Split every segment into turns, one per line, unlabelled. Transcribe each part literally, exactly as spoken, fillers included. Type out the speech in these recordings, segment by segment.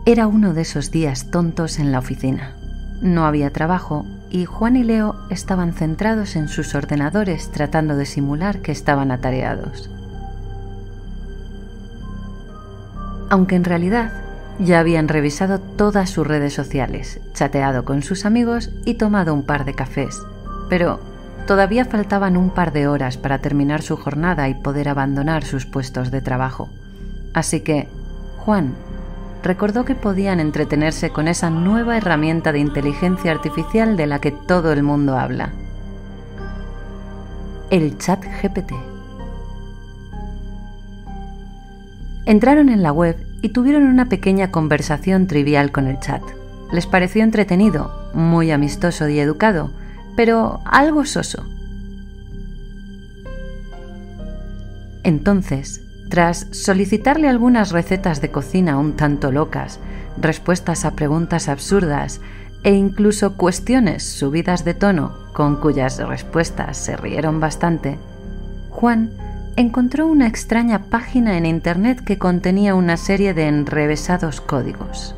Era uno de esos días tontos en la oficina. No había trabajo y Juan y Leo estaban centrados en sus ordenadores tratando de simular que estaban atareados. Aunque en realidad ya habían revisado todas sus redes sociales, chateado con sus amigos y tomado un par de cafés, pero todavía faltaban un par de horas para terminar su jornada y poder abandonar sus puestos de trabajo. Así que Juan recordó que podían entretenerse con esa nueva herramienta de inteligencia artificial de la que todo el mundo habla: el ChatGPT. Entraron en la web y tuvieron una pequeña conversación trivial con el chat. Les pareció entretenido, muy amistoso y educado, pero algo soso. Entonces, tras solicitarle algunas recetas de cocina un tanto locas, respuestas a preguntas absurdas e incluso cuestiones subidas de tono con cuyas respuestas se rieron bastante, Juan encontró una extraña página en internet que contenía una serie de enrevesados códigos.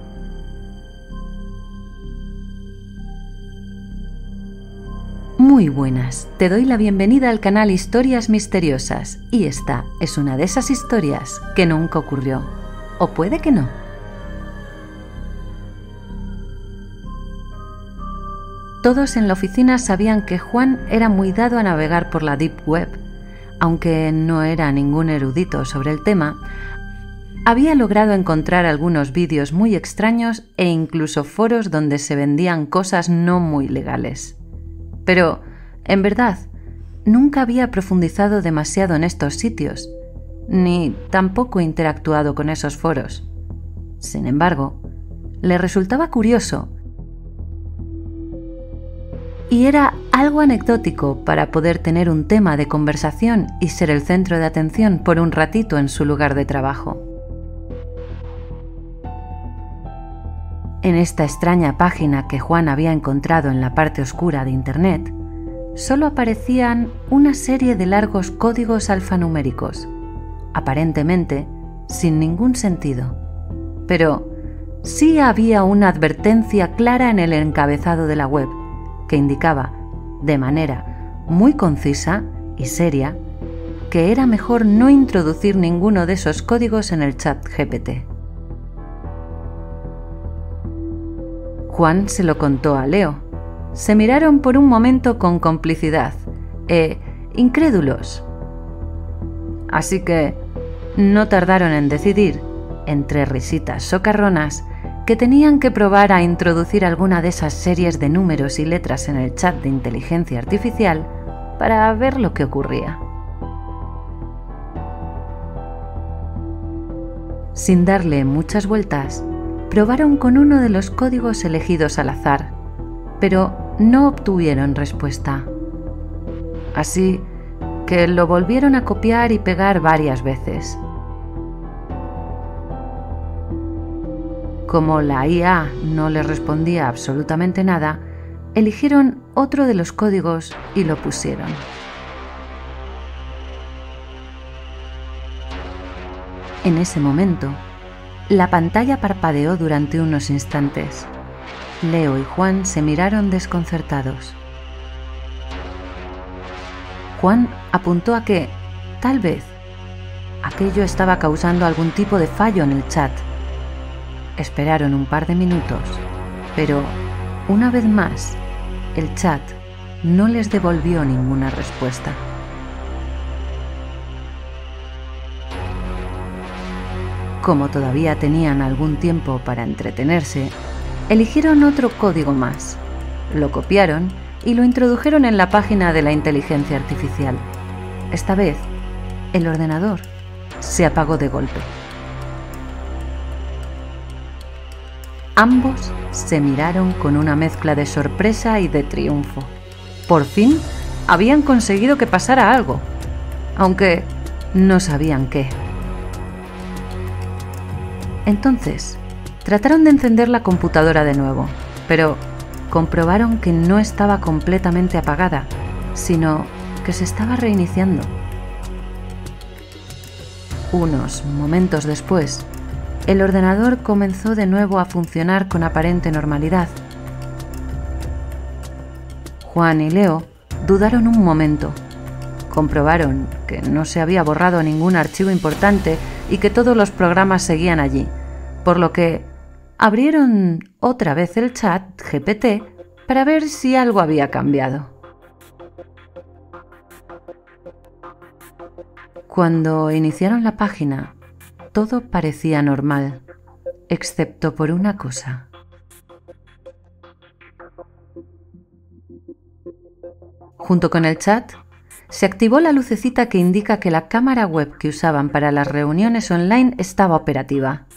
Muy buenas, te doy la bienvenida al canal Historias Misteriosas y esta es una de esas historias que nunca ocurrió, o puede que no. Todos en la oficina sabían que Juan era muy dado a navegar por la Deep Web. Aunque no era ningún erudito sobre el tema, había logrado encontrar algunos vídeos muy extraños e incluso foros donde se vendían cosas no muy legales. Pero, en verdad, nunca había profundizado demasiado en estos sitios, ni tampoco interactuado con esos foros. Sin embargo, le resultaba curioso y era algo anecdótico para poder tener un tema de conversación y ser el centro de atención por un ratito en su lugar de trabajo. En esta extraña página que Juan había encontrado en la parte oscura de Internet, solo aparecían una serie de largos códigos alfanuméricos, aparentemente sin ningún sentido. Pero sí había una advertencia clara en el encabezado de la web, que indicaba, de manera muy concisa y seria, que era mejor no introducir ninguno de esos códigos en el ChatGPT. Juan se lo contó a Leo. Se miraron por un momento con complicidad e incrédulos. Así que no tardaron en decidir, entre risitas socarronas, que tenían que probar a introducir alguna de esas series de números y letras en el chat de inteligencia artificial para ver lo que ocurría. Sin darle muchas vueltas, probaron con uno de los códigos elegidos al azar, pero no obtuvieron respuesta. Así que lo volvieron a copiar y pegar varias veces. Como la I A no les respondía absolutamente nada, eligieron otro de los códigos y lo pusieron. En ese momento, la pantalla parpadeó durante unos instantes. Leo y Juan se miraron desconcertados. Juan apuntó a que, tal vez, aquello estaba causando algún tipo de fallo en el chat. Esperaron un par de minutos, pero, una vez más, el chat no les devolvió ninguna respuesta. Como todavía tenían algún tiempo para entretenerse, eligieron otro código más, lo copiaron y lo introdujeron en la página de la inteligencia artificial. Esta vez, el ordenador se apagó de golpe. Ambos se miraron con una mezcla de sorpresa y de triunfo. Por fin habían conseguido que pasara algo, aunque no sabían qué. Entonces, trataron de encender la computadora de nuevo, pero comprobaron que no estaba completamente apagada, sino que se estaba reiniciando. Unos momentos después, el ordenador comenzó de nuevo a funcionar con aparente normalidad. Juan y Leo dudaron un momento. Comprobaron que no se había borrado ningún archivo importante y que todos los programas seguían allí, por lo que abrieron otra vez el chat G P T para ver si algo había cambiado. Cuando iniciaron la página, todo parecía normal, excepto por una cosa. Junto con el chat, se activó la lucecita que indica que la cámara web que usaban para las reuniones online estaba operativa.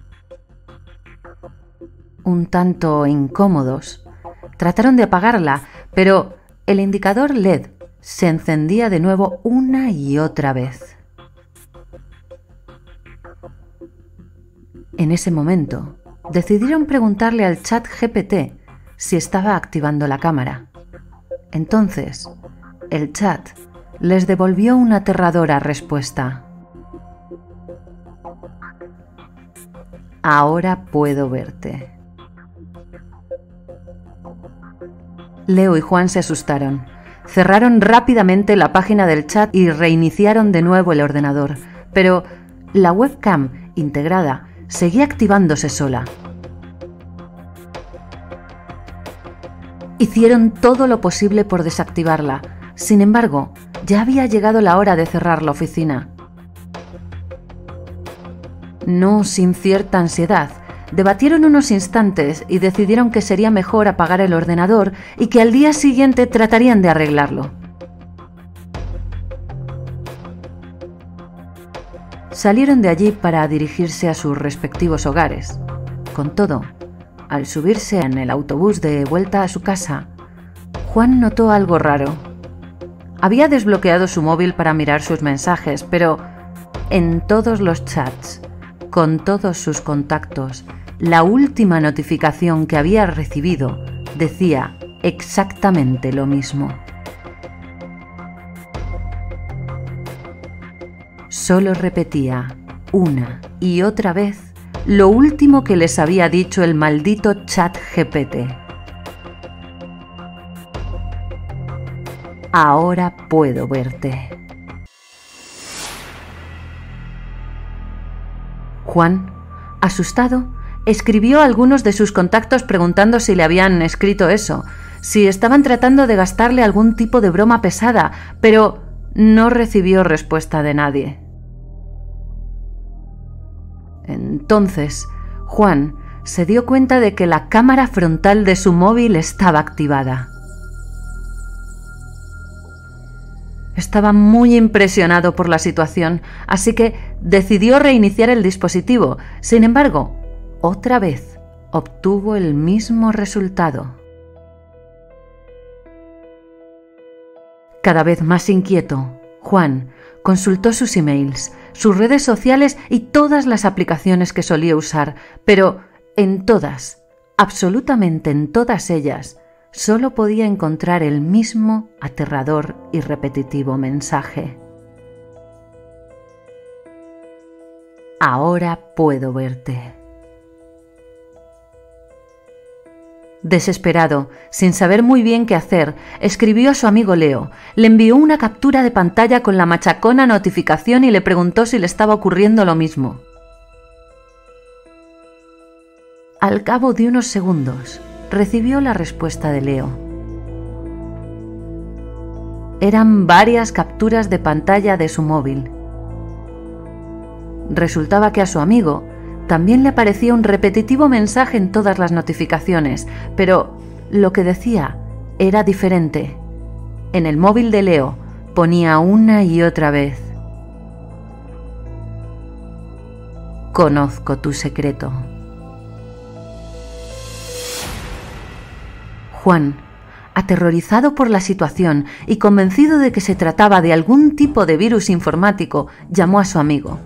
Un tanto incómodos, trataron de apagarla, pero el indicador L E D se encendía de nuevo una y otra vez. En ese momento, decidieron preguntarle al chat G P T si estaba activando la cámara. Entonces, el chat les devolvió una aterradora respuesta. Ahora puedo verte. Leo y Juan se asustaron. Cerraron rápidamente la página del chat y reiniciaron de nuevo el ordenador, pero la webcam integrada seguía activándose sola. Hicieron todo lo posible por desactivarla. Sin embargo, ya había llegado la hora de cerrar la oficina. No sin cierta ansiedad, debatieron unos instantes y decidieron que sería mejor apagar el ordenador y que al día siguiente tratarían de arreglarlo. Salieron de allí para dirigirse a sus respectivos hogares. Con todo, al subirse en el autobús de vuelta a su casa, Juan notó algo raro. Había desbloqueado su móvil para mirar sus mensajes, pero en todos los chats, con todos sus contactos, la última notificación que había recibido decía exactamente lo mismo. Solo repetía una y otra vez lo último que les había dicho el maldito chat G P T. Ahora puedo verte. Juan, asustado, escribió a algunos de sus contactos preguntando si le habían escrito eso, si estaban tratando de gastarle algún tipo de broma pesada, pero no recibió respuesta de nadie. Entonces, Juan se dio cuenta de que la cámara frontal de su móvil estaba activada. Estaba muy impresionado por la situación, así que decidió reiniciar el dispositivo. Sin embargo, otra vez obtuvo el mismo resultado. Cada vez más inquieto, Juan consultó sus emails, sus redes sociales y todas las aplicaciones que solía usar, pero en todas, absolutamente en todas ellas, solo podía encontrar el mismo aterrador y repetitivo mensaje. Ahora puedo verte. Desesperado, sin saber muy bien qué hacer, escribió a su amigo Leo, le envió una captura de pantalla con la machacona notificación y le preguntó si le estaba ocurriendo lo mismo. Al cabo de unos segundos, recibió la respuesta de Leo. Eran varias capturas de pantalla de su móvil. Resultaba que a su amigo también le aparecía un repetitivo mensaje en todas las notificaciones, pero lo que decía era diferente. En el móvil de Leo ponía una y otra vez: conozco tu secreto. Juan, aterrorizado por la situación y convencido de que se trataba de algún tipo de virus informático, llamó a su amigo.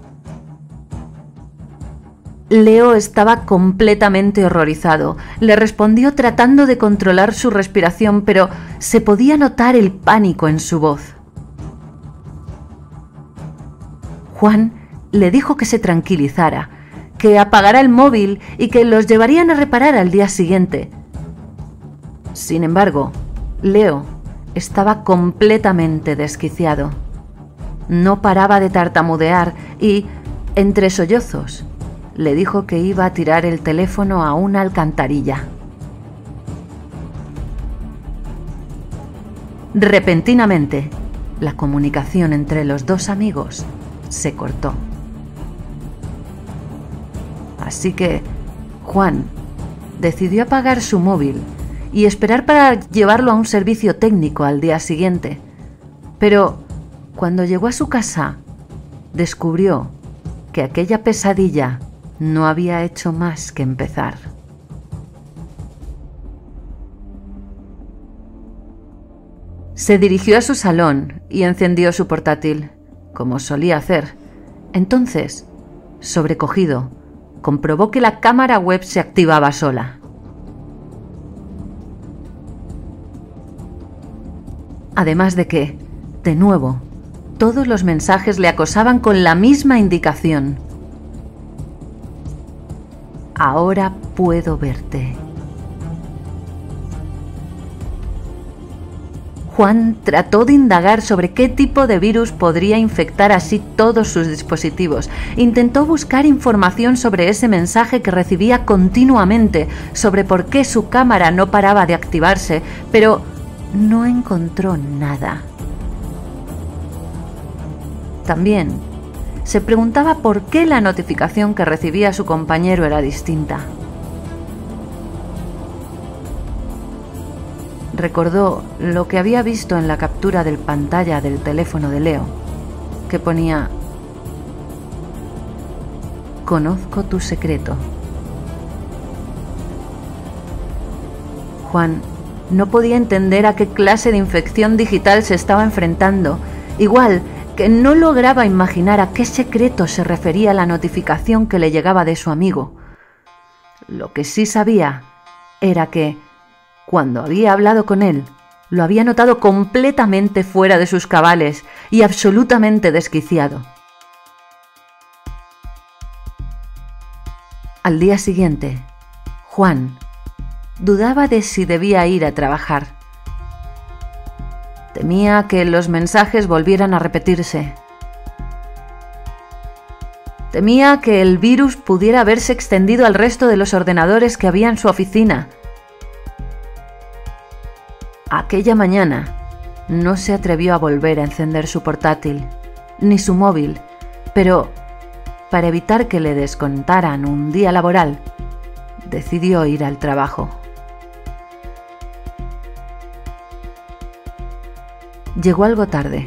Leo estaba completamente horrorizado. Le respondió tratando de controlar su respiración, pero se podía notar el pánico en su voz. Juan le dijo que se tranquilizara, que apagara el móvil y que los llevarían a reparar al día siguiente. Sin embargo, Leo estaba completamente desquiciado. No paraba de tartamudear y, entre sollozos, le dijo que iba a tirar el teléfono a una alcantarilla. Repentinamente, la comunicación entre los dos amigos se cortó. Así que Juan decidió apagar su móvil y esperar para llevarlo a un servicio técnico al día siguiente. Pero cuando llegó a su casa, descubrió que aquella pesadilla no había hecho más que empezar. Se dirigió a su salón y encendió su portátil, como solía hacer. Entonces, sobrecogido, comprobó que la cámara web se activaba sola. Además de que, de nuevo, todos los mensajes le acosaban con la misma indicación. Ahora puedo verte. Juan trató de indagar sobre qué tipo de virus podría infectar así todos sus dispositivos. Intentó buscar información sobre ese mensaje que recibía continuamente, sobre por qué su cámara no paraba de activarse, pero no encontró nada. También se preguntaba por qué la notificación que recibía su compañero era distinta. Recordó lo que había visto en la captura del pantalla del teléfono de Leo, que ponía: «Conozco tu secreto». Juan no podía entender a qué clase de infección digital se estaba enfrentando, igual que no lograba imaginar a qué secreto se refería la notificación que le llegaba de su amigo. Lo que sí sabía era que, cuando había hablado con él, lo había notado completamente fuera de sus cabales y absolutamente desquiciado. Al día siguiente, Juan dudaba de si debía ir a trabajar. Temía que los mensajes volvieran a repetirse. Temía que el virus pudiera haberse extendido al resto de los ordenadores que había en su oficina. Aquella mañana no se atrevió a volver a encender su portátil, ni su móvil, pero para evitar que le descontaran un día laboral, decidió ir al trabajo. Llegó algo tarde.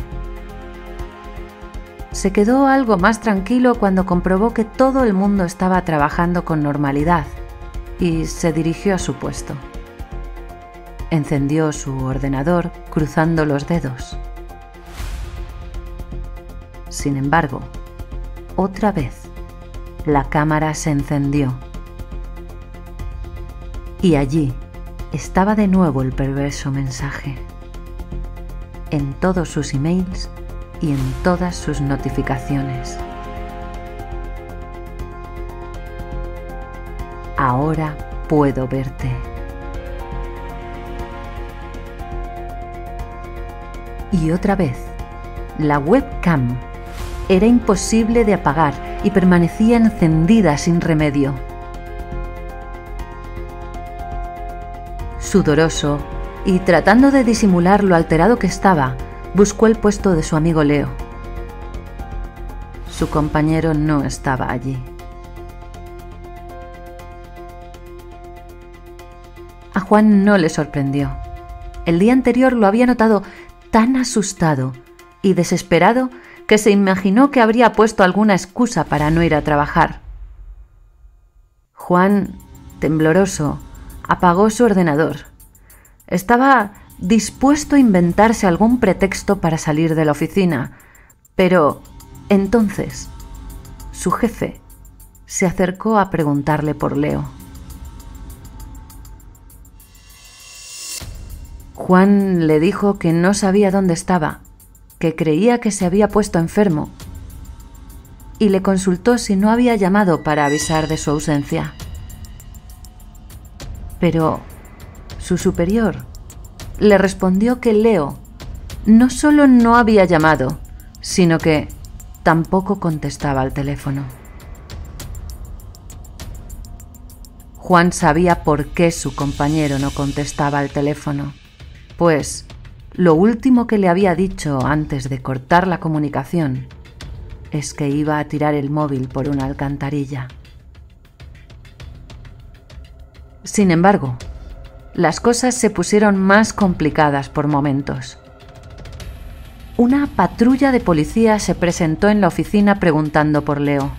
Se quedó algo más tranquilo cuando comprobó que todo el mundo estaba trabajando con normalidad y se dirigió a su puesto. Encendió su ordenador cruzando los dedos. Sin embargo, otra vez, la cámara se encendió. Y allí estaba de nuevo el perverso mensaje. En todos sus emails y en todas sus notificaciones. Ahora puedo verte. Y otra vez, la webcam era imposible de apagar y permanecía encendida sin remedio. Sudoroso y tratando de disimular lo alterado que estaba, buscó el puesto de su amigo Leo. Su compañero no estaba allí. A Juan no le sorprendió. El día anterior lo había notado tan asustado y desesperado que se imaginó que habría puesto alguna excusa para no ir a trabajar. Juan, tembloroso, apagó su ordenador. Estaba dispuesto a inventarse algún pretexto para salir de la oficina, pero entonces su jefe se acercó a preguntarle por Leo. Juan le dijo que no sabía dónde estaba, que creía que se había puesto enfermo. y le consultó si no había llamado para avisar de su ausencia. Pero su superior le respondió que Leo no solo no había llamado, sino que tampoco contestaba al teléfono. Juan sabía por qué su compañero no contestaba al teléfono, pues lo último que le había dicho antes de cortar la comunicación es que iba a tirar el móvil por una alcantarilla. Sin embargo, las cosas se pusieron más complicadas por momentos. Una patrulla de policía se presentó en la oficina preguntando por Leo.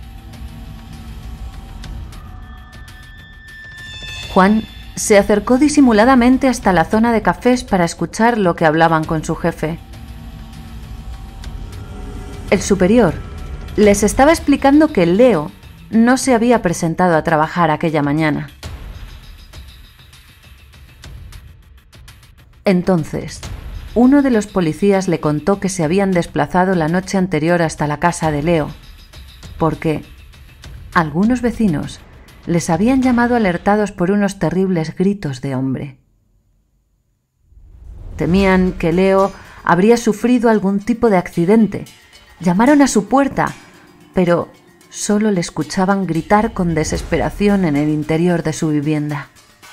Juan se acercó disimuladamente hasta la zona de cafés para escuchar lo que hablaban con su jefe. El superior les estaba explicando que Leo no se había presentado a trabajar aquella mañana. Entonces, uno de los policías le contó que se habían desplazado la noche anterior hasta la casa de Leo, porque algunos vecinos les habían llamado alertados por unos terribles gritos de hombre. Temían que Leo habría sufrido algún tipo de accidente. Llamaron a su puerta, pero solo le escuchaban gritar con desesperación en el interior de su vivienda.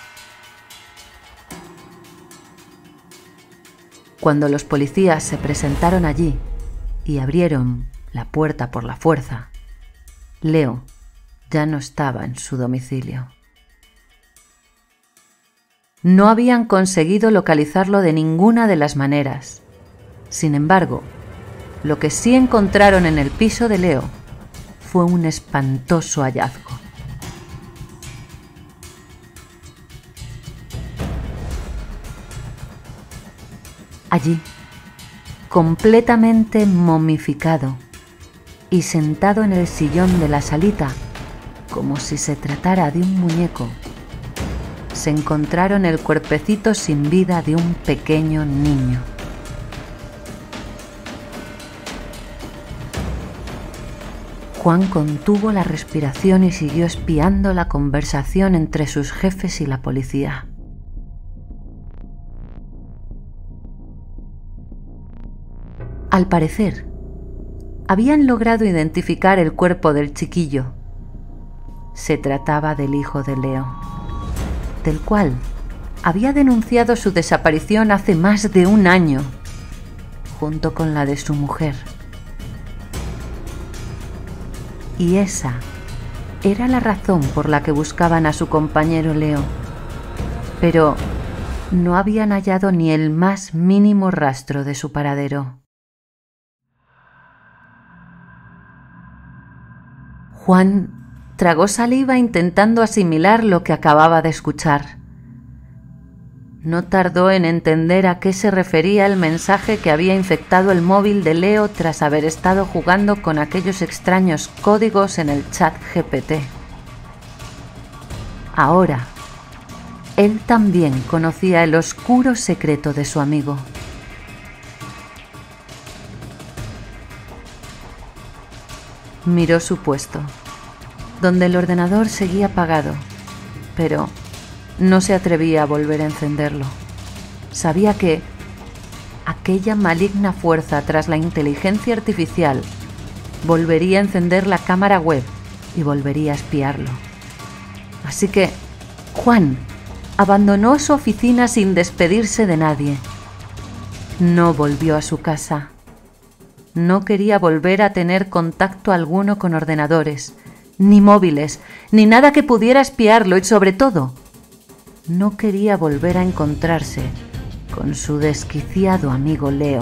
Cuando los policías se presentaron allí y abrieron la puerta por la fuerza, Leo ya no estaba en su domicilio. No habían conseguido localizarlo de ninguna de las maneras. Sin embargo, lo que sí encontraron en el piso de Leo fue un espantoso hallazgo. Allí, completamente momificado y sentado en el sillón de la salita, como si se tratara de un muñeco, se encontraron el cuerpecito sin vida de un pequeño niño. Juan contuvo la respiración y siguió espiando la conversación entre sus jefes y la policía. Al parecer, habían logrado identificar el cuerpo del chiquillo. Se trataba del hijo de Leo, del cual había denunciado su desaparición hace más de un año, junto con la de su mujer. Y esa era la razón por la que buscaban a su compañero Leo, pero no habían hallado ni el más mínimo rastro de su paradero. Juan tragó saliva intentando asimilar lo que acababa de escuchar. No tardó en entender a qué se refería el mensaje que había infectado el móvil de Leo tras haber estado jugando con aquellos extraños códigos en el chat G P T. Ahora, él también conocía el oscuro secreto de su amigo. Miró su puesto, donde el ordenador seguía apagado, pero no se atrevía a volver a encenderlo. Sabía que aquella maligna fuerza tras la inteligencia artificial volvería a encender la cámara web y volvería a espiarlo. Así que Juan abandonó su oficina sin despedirse de nadie. No volvió a su casa. No quería volver a tener contacto alguno con ordenadores, ni móviles, ni nada que pudiera espiarlo y, sobre todo, no quería volver a encontrarse con su desquiciado amigo Leo.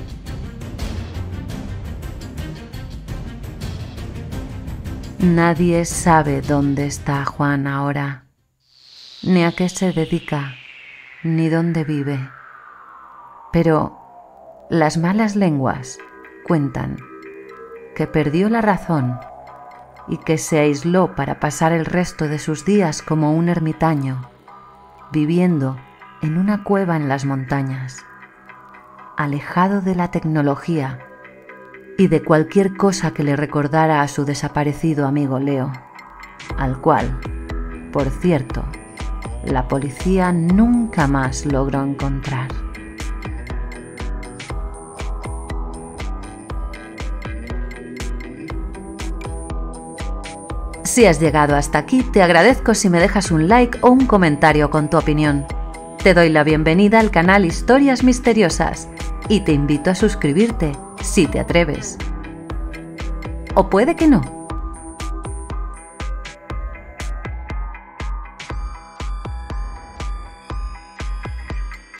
Nadie sabe dónde está Juan ahora, ni a qué se dedica, ni dónde vive. Pero las malas lenguas cuentan que perdió la razón y que se aisló para pasar el resto de sus días como un ermitaño, viviendo en una cueva en las montañas, alejado de la tecnología y de cualquier cosa que le recordara a su desaparecido amigo Leo, al cual, por cierto, la policía nunca más logró encontrar. Si has llegado hasta aquí, te agradezco si me dejas un like o un comentario con tu opinión. Te doy la bienvenida al canal Historias Misteriosas y te invito a suscribirte si te atreves. O puede que no.